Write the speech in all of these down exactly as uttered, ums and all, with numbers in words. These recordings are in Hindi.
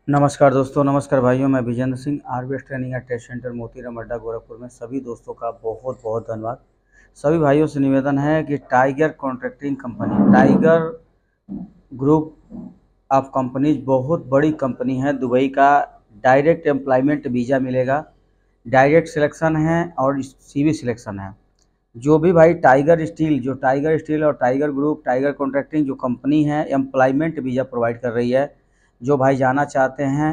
नमस्कार दोस्तों, नमस्कार भाइयों। मैं Vijendra Singh, RBS training and test centre Motiram Adda Gorakhpur में सभी दोस्तों का बहुत बहुत धन्यवाद। सभी भाइयों से निवेदन है कि Tiger contracting company, Tiger group of companies बहुत बड़ी कंपनी है दुबई का। डायरेक्ट एम्प्लॉयमेंट वीज़ा मिलेगा, डायरेक्ट सिलेक्शन है और सीवी सिलेक्शन है। जो भी भाई टाइगर स्टील जो टाइगर स्टील और टाइगर ग्रुप, टाइगर कॉन्ट्रैक्टिंग जो कंपनी है, एम्प्लॉयमेंट वीज़ा प्रोवाइड कर रही है। जो भाई जाना चाहते हैं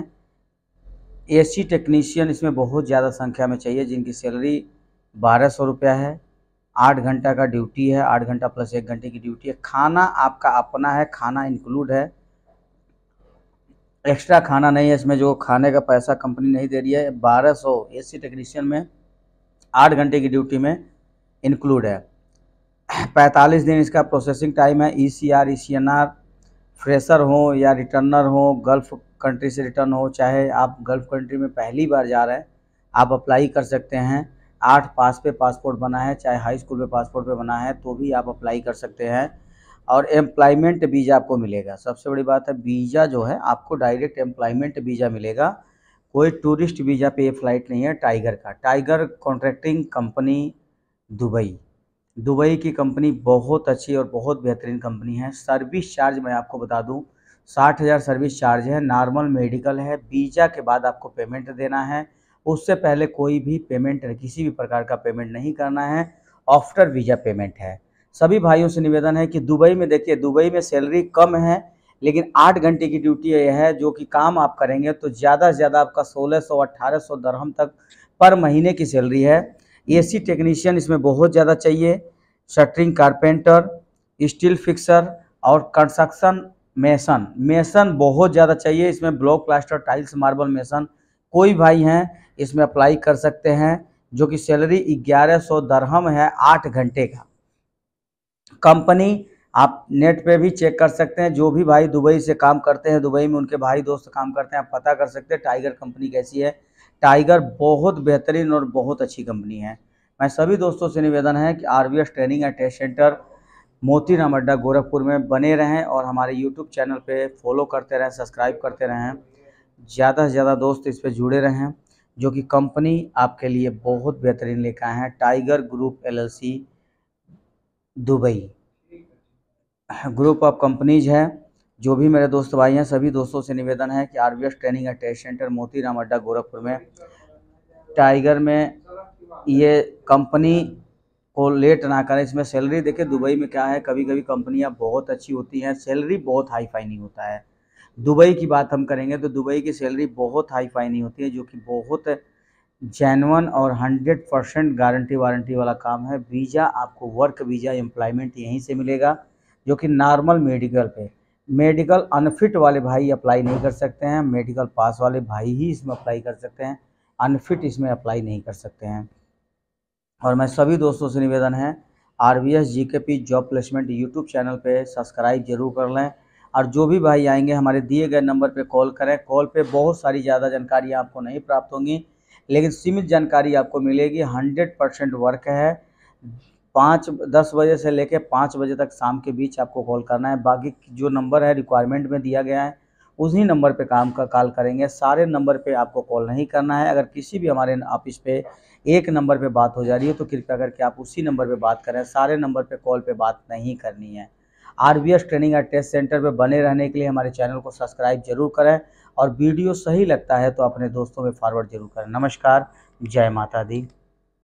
एसी टेक्नीशियन, इसमें बहुत ज़्यादा संख्या में चाहिए, जिनकी सैलरी बारह सौ रुपया है। आठ घंटा का ड्यूटी है, आठ घंटा प्लस एक घंटे की ड्यूटी है। खाना आपका अपना है, खाना इंक्लूड है, एक्स्ट्रा खाना नहीं है इसमें। जो खाने का पैसा कंपनी नहीं दे रही है। बारह सौ एसी टेक्नीशियन में आठ घंटे की ड्यूटी में इंक्लूड है। पैंतालीस दिन इसका प्रोसेसिंग टाइम है। E C R, E C N R, fresher हो या रिटर्नर हो, गल्फ़ कंट्री से रिटर्न हो, चाहे आप गल्फ़ कंट्री में पहली बार जा रहे हैं, आप अप्लाई कर सकते हैं। आठ पास पे पासपोर्ट बना है, चाहे हाई स्कूल पे पासपोर्ट पे बना है, तो भी आप अप्लाई कर सकते हैं और एम्प्लॉयमेंट वीज़ा आपको मिलेगा। सबसे बड़ी बात है, वीज़ा जो है आपको डायरेक्ट एम्प्लॉयमेंट वीज़ा मिलेगा। कोई टूरिस्ट वीज़ा पे फ्लाइट नहीं है टाइगर का। Tiger contracting company Dubai Dubai की कंपनी बहुत अच्छी और बहुत बेहतरीन कंपनी है। सर्विस चार्ज मैं आपको बता दूं, साठ हज़ार सर्विस चार्ज है। नॉर्मल मेडिकल है। वीज़ा के बाद आपको पेमेंट देना है, उससे पहले कोई भी पेमेंट, किसी भी प्रकार का पेमेंट नहीं करना है। आफ्टर वीज़ा पेमेंट है। सभी भाइयों से निवेदन है कि दुबई में देखिए, दुबई में सैलरी कम है, लेकिन आठ घंटे की ड्यूटी है। जो कि काम आप करेंगे तो ज़्यादा से ज़्यादा आपका सोलह सौ अट्ठारह सौ दरहम तक पर महीने की सैलरी है। एसी टेक्नीशियन इसमें बहुत ज़्यादा चाहिए। शटरिंग कारपेंटर, स्टील फिक्सर और कंस्ट्रक्शन मेसन मेसन बहुत ज़्यादा चाहिए इसमें। Block, plaster, tiles, marble, mason कोई भाई हैं इसमें अप्लाई कर सकते हैं। जो कि सैलरी ग्यारह सौ दरहम है आठ घंटे का। कंपनी आप नेट पे भी चेक कर सकते हैं। जो भी भाई दुबई से काम करते हैं, दुबई में उनके भाई दोस्त काम करते हैं, आप पता कर सकते हैं टाइगर कंपनी कैसी है। टाइगर बहुत बेहतरीन और बहुत अच्छी कंपनी है। मैं सभी दोस्तों से निवेदन है कि RBS training and test centre Motiram Adda Gorakhpur में बने रहें और हमारे यूट्यूब चैनल पे फॉलो करते रहें, सब्सक्राइब करते रहें। ज़्यादा से ज़्यादा दोस्त इस पे जुड़े रहें। जो कि कंपनी आपके लिए बहुत बेहतरीन लेकर आए हैं, Tiger group LLC Dubai group of companies है। जो भी मेरे दोस्त भाई हैं, सभी दोस्तों से निवेदन है कि RBS training and test centre Motiram Adda Gorakhpur में टाइगर में ये कंपनी को लेट ना करें। इसमें सैलरी देखिए, दुबई में क्या है, कभी कभी कंपनियां बहुत अच्छी होती हैं, सैलरी बहुत हाई फाई नहीं होता है। दुबई की बात हम करेंगे तो दुबई की सैलरी बहुत हाई फाई नहीं होती है, जो कि बहुत जेन्युइन और हंड्रेड परसेंट गारंटी वारंटी वाला काम है। वीज़ा आपको वर्क वीज़ा एम्प्लॉयमेंट यहीं से मिलेगा। जो कि नॉर्मल मेडिकल पे, मेडिकल अनफिट वाले भाई अप्लाई नहीं कर सकते हैं, मेडिकल पास वाले भाई ही इसमें अप्लाई कर सकते हैं, अनफिट इसमें अप्लाई नहीं कर सकते हैं। और मैं सभी दोस्तों से निवेदन है, RBS GKP job placement YouTube channel पे सब्सक्राइब जरूर कर लें। और जो भी भाई आएंगे हमारे दिए गए नंबर पे कॉल करें। कॉल पे बहुत सारी ज़्यादा जानकारी आपको नहीं प्राप्त होंगी, लेकिन सीमित जानकारी आपको मिलेगी। हंड्रेड परसेंट वर्क है। पाँच दस बजे से लेकर पाँच बजे तक शाम के बीच आपको कॉल करना है। बाकी जो नंबर है रिक्वायरमेंट में दिया गया है, उसी नंबर पे काम का कॉल करेंगे। सारे नंबर पे आपको कॉल नहीं करना है। अगर किसी भी हमारे ऑफिस पे एक नंबर पे बात हो जा रही है तो कृपया करके आप उसी नंबर पे बात करें, सारे नंबर पे कॉल पे बात नहीं करनी है। RBS training and test centre पे बने रहने के लिए हमारे चैनल को सब्सक्राइब जरूर करें और वीडियो सही लगता है तो अपने दोस्तों में फॉरवर्ड जरूर करें। नमस्कार, जय माता दी।